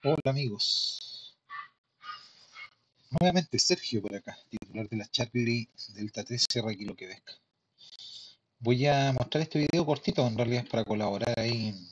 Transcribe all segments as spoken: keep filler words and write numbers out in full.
Hola amigos, nuevamente Sergio por acá, titular de la Charlie Delta tres Sierra Kilo Quebec. Voy a mostrar este video cortito, en realidad es para colaborar ahí en,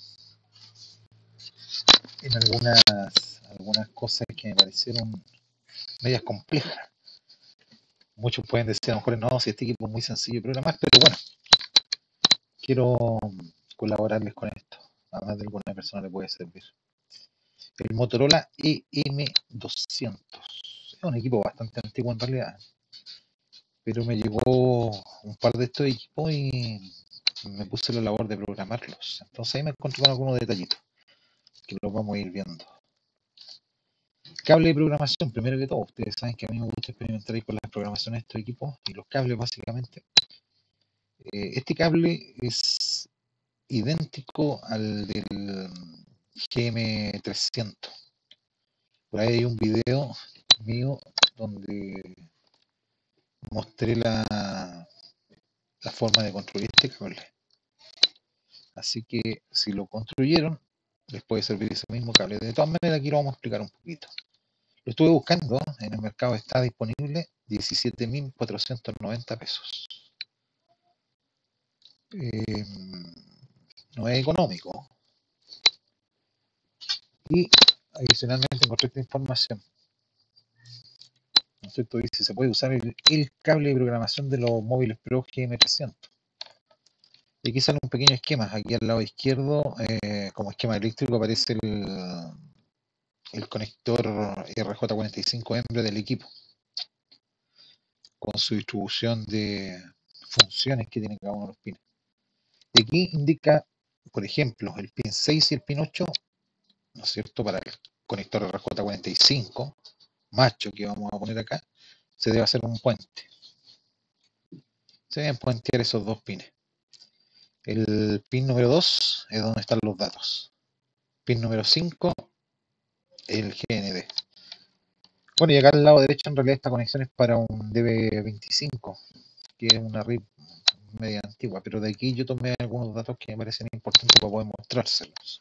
en algunas, algunas cosas que me parecieron medias complejas. Muchos pueden decir a lo mejor no, si este equipo es muy sencillo de programar, pero bueno, quiero colaborarles con esto. A más de alguna persona le puede servir. El Motorola E M doscientos. Es un equipo bastante antiguo en realidad, pero me llegó un par de estos equipos y me puse la labor de programarlos. Entonces ahí me encontré con algunos detallitos que los vamos a ir viendo. Cable de programación, primero que todo. Ustedes saben que a mí me gusta experimentar ahí con las programaciones de estos equipos y los cables básicamente. Eh, este cable es idéntico al del G M trescientos. Por ahí hay un video mío donde mostré la, la forma de construir este cable. Así que si lo construyeron, les puede servir ese mismo cable. De todas maneras, aquí lo vamos a explicar un poquito. Lo estuve buscando, en el mercado está disponible diecisiete mil cuatrocientos noventa pesos. Eh, no es económico. Y adicionalmente encontré esta información. ¿No es cierto? Dice, se puede usar el, el cable de programación de los móviles Pro G M trescientos. Y aquí sale un pequeño esquema. Aquí al lado izquierdo, eh, como esquema eléctrico, aparece el, el conector R J cuarenta y cinco Hembre del equipo, con su distribución de funciones que tiene cada uno de los pines. Y aquí indica, por ejemplo, el pin seis y el pin ocho, ¿no es cierto? Para el conector R J cuarenta y cinco, macho, que vamos a poner acá, se debe hacer un puente. Se deben puentear esos dos pines. El pin número dos es donde están los datos. Pin número cinco, el G N D. Bueno, y acá al lado derecho en realidad esta conexión es para un D B veinticinco, que es una R I P media antigua, pero de aquí yo tomé algunos datos que me parecen importantes para poder mostrárselos.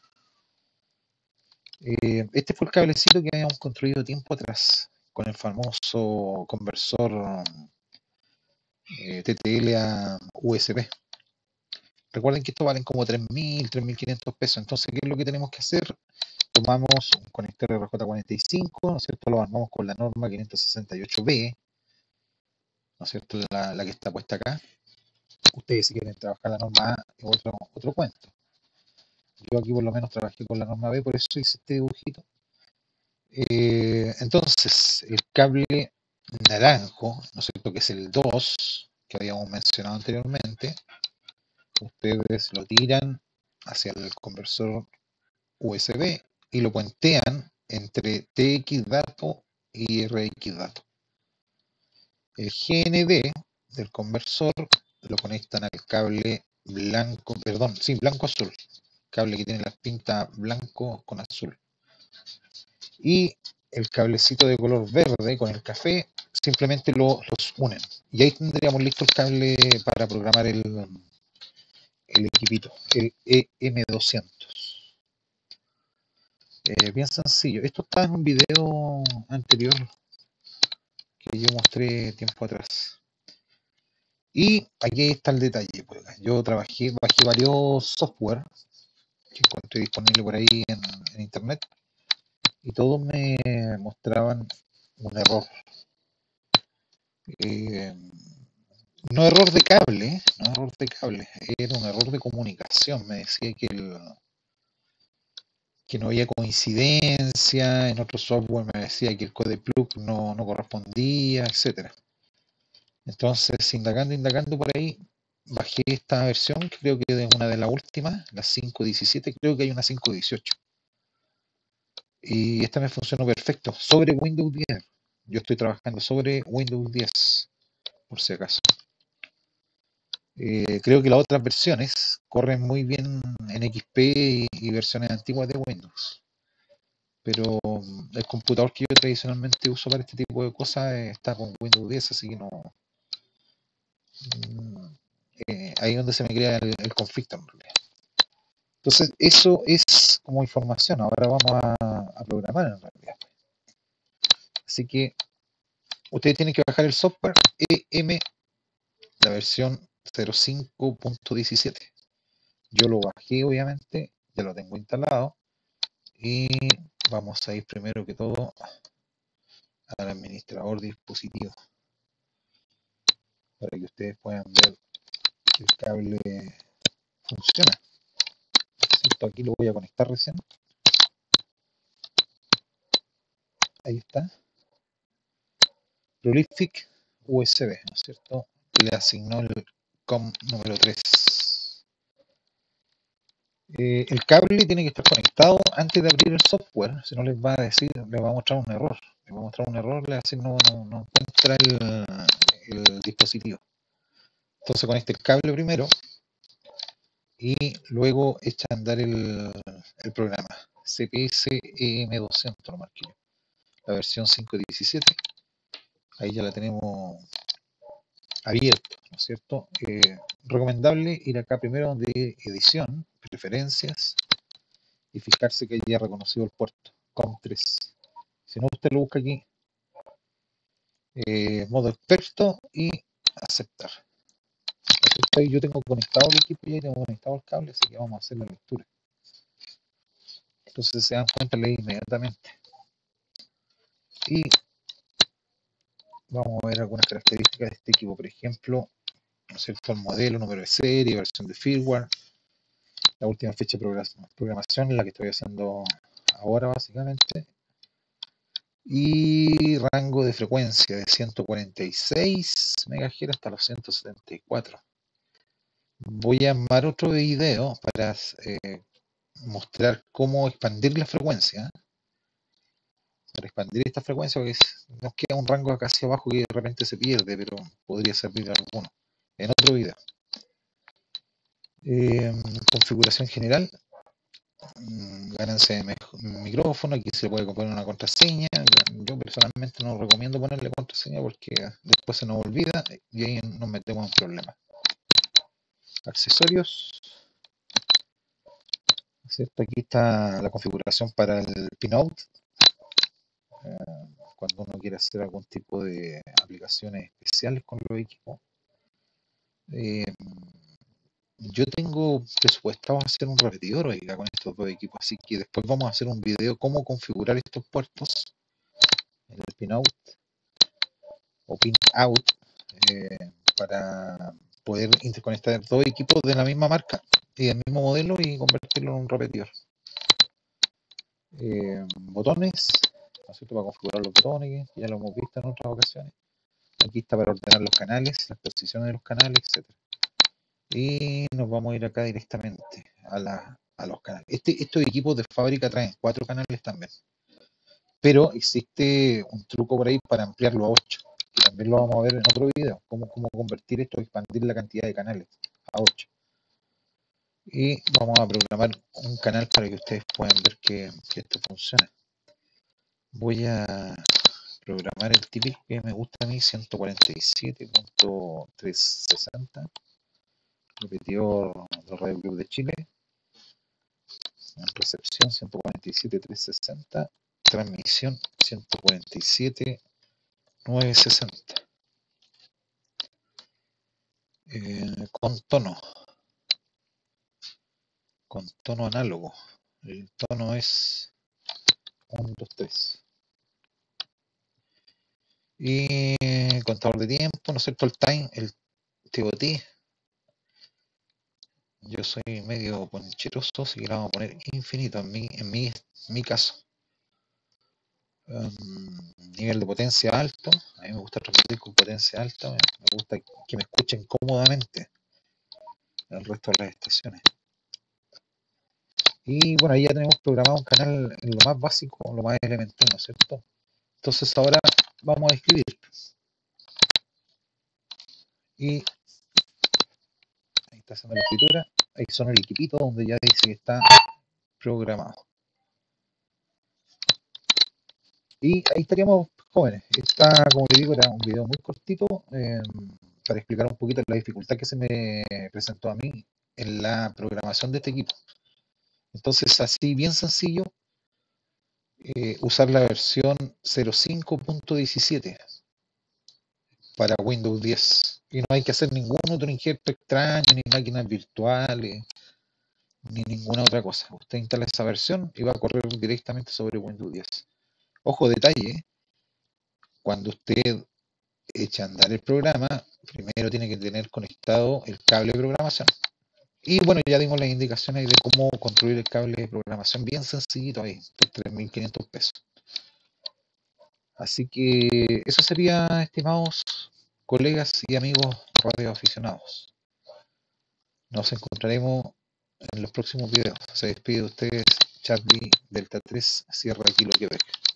Eh, este fue el cablecito que habíamos construido tiempo atrás, con el famoso conversor eh, T T L a U S B. Recuerden que estos valen como tres mil, tres mil quinientos pesos, entonces ¿qué es lo que tenemos que hacer? Tomamos un conector R J cuarenta y cinco, ¿no es cierto? Lo armamos con la norma quinientos sesenta y ocho B, ¿no es cierto? La, la que está puesta acá. Ustedes si quieren trabajar la norma A, otro, otro cuento. Yo aquí por lo menos trabajé con la norma B, por eso hice este dibujito. Eh, entonces, el cable naranjo, ¿no es cierto? Que es el dos, que habíamos mencionado anteriormente. Ustedes lo tiran hacia el conversor U S B y lo puentean entre T X dato y R X dato. El G N D del conversor lo conectan al cable blanco, perdón, sí, blanco-azul. Cable que tiene las pintas blanco con azul. Y el cablecito de color verde con el café simplemente lo, los unen. Y ahí tendríamos listo el cable para programar el, el equipito, el E M doscientos. Eh, bien sencillo. Esto está en un video anterior que yo mostré tiempo atrás. Y aquí está el detalle. Pues, yo trabajé, bajé varios software que encontré disponible por ahí en, en internet y todos me mostraban un error. Eh, no error de cable, no error de cable, era un error de comunicación. Me decía que, el, que no había coincidencia, en otro software me decía que el code plug no, no correspondía, etcétera. Entonces, indagando, indagando por ahí, bajé esta versión, que creo que es una de las últimas, la cinco punto diecisiete, creo que hay una cinco punto dieciocho. Y esta me funcionó perfecto, sobre Windows diez. Yo estoy trabajando sobre Windows diez, por si acaso. Eh, creo que las otras versiones corren muy bien en X P y, y versiones antiguas de Windows. Pero el computador que yo tradicionalmente uso para este tipo de cosas eh, está con Windows diez, así que no. Mm, eh, ahí es donde se me crea el, el conflicto en realidad. Entonces, eso es como información. Ahora vamos a, a programar en realidad. Así que ustedes tienen que bajar el software E M, la versión cero cinco punto diecisiete. Yo lo bajé, obviamente, ya lo tengo instalado. Y vamos a ir primero que todo al administrador de dispositivos para que ustedes puedan ver que el cable funciona. ¿Cierto? Aquí lo voy a conectar recién. Ahí está. Prolific U S B, ¿no es cierto? Le asignó el COM número tres. Eh, el cable tiene que estar conectado antes de abrir el software, si no les va a decir, les va a mostrar un error. Les va a mostrar un error, le hace no, no, no encuentra el, el dispositivo. Entonces conecte el cable primero y luego echa a andar el, el programa. C P S E M doscientos, lo marqué yo. La versión cinco punto diecisiete. Ahí ya la tenemos abierta, ¿no es cierto? Eh, recomendable ir acá primero donde edición, preferencias, y fijarse que haya reconocido el puerto com tres. Si no, usted lo busca aquí, eh, modo experto y aceptar. Ahí yo tengo conectado el equipo y tengo conectado el cable, así que vamos a hacer la lectura. Entonces se dan cuenta, leí inmediatamente. Y vamos a ver algunas características de este equipo, por ejemplo, ¿no es cierto? El modelo, número de serie, versión de firmware, la última fecha de programación, la que estoy haciendo ahora básicamente, y rango de frecuencia de ciento cuarenta y seis megahercios hasta los ciento setenta y cuatro. Voy a armar otro video para eh, mostrar cómo expandir la frecuencia, para expandir esta frecuencia, porque nos queda un rango acá hacia abajo que de repente se pierde, pero podría servir alguno en otro video. Eh, configuración general, ganancia de micrófono, aquí se puede poner una contraseña. Yo personalmente no recomiendo ponerle contraseña porque después se nos olvida y ahí nos metemos en problemas. Accesorios, ¿cierto? Aquí está la configuración para el pinout, eh, cuando uno quiere hacer algún tipo de aplicaciones especiales con los equipos. Eh, yo tengo presupuestado hacer un repetidor, oiga, con estos dos equipos, así que después vamos a hacer un video cómo configurar estos puertos, el pinout o pin out, eh, para poder interconectar dos equipos de la misma marca y del mismo modelo y convertirlo en un repetidor. Eh, botones, ¿no es cierto? Para configurar los botones, ya lo hemos visto en otras ocasiones. Aquí está para ordenar los canales, las posiciones de los canales, etcétera. Y nos vamos a ir acá directamente a, la, a los canales. Este, estos equipos de fábrica traen cuatro canales también, pero existe un truco por ahí para ampliarlo a ocho. También lo vamos a ver en otro video, cómo, cómo convertir esto, expandir la cantidad de canales a ocho. Y vamos a programar un canal para que ustedes puedan ver que, que esto funciona. Voy a programar el típico que me gusta a mí, ciento cuarenta y siete punto trescientos sesenta, repetidor del Radio Club de Chile, en recepción ciento cuarenta y siete punto trescientos sesenta, transmisión ciento cuarenta y siete punto novecientos sesenta. Eh, con tono, con tono análogo. El tono es uno, dos, tres. Y contador de tiempo, ¿no es cierto? El time, el T O T. Yo soy medio poncheroso, así que le vamos a poner infinito en mi, en mi, en mi caso. Um, nivel de potencia alto. A mí me gusta transmitir con potencia alta. Me, me gusta que me escuchen cómodamente el resto de las estaciones. Y bueno, ahí ya tenemos programado un canal en lo más básico, lo más elemental, ¿no es cierto? Entonces ahora vamos a escribir. Y ahí está haciendo la escritura. Ahí son el equipito donde ya dice que está programado. Y ahí estaríamos jóvenes. Está, como le digo, era un video muy cortito eh, para explicar un poquito la dificultad que se me presentó a mí en la programación de este equipo. Entonces, así bien sencillo, eh, usar la versión cero cinco punto diecisiete para Windows diez. Y no hay que hacer ningún otro injerto extraño, ni máquinas virtuales, ni ninguna otra cosa. Usted instala esa versión y va a correr directamente sobre Windows diez. Ojo, detalle, cuando usted echa a andar el programa, primero tiene que tener conectado el cable de programación. Y bueno, ya dimos las indicaciones de cómo construir el cable de programación, bien sencillito ahí, por tres mil quinientos pesos. Así que eso sería, estimados colegas y amigos radioaficionados. Nos encontraremos en los próximos videos. Se despide de ustedes, Charlie Delta tres, Sierra Kilo Quebec.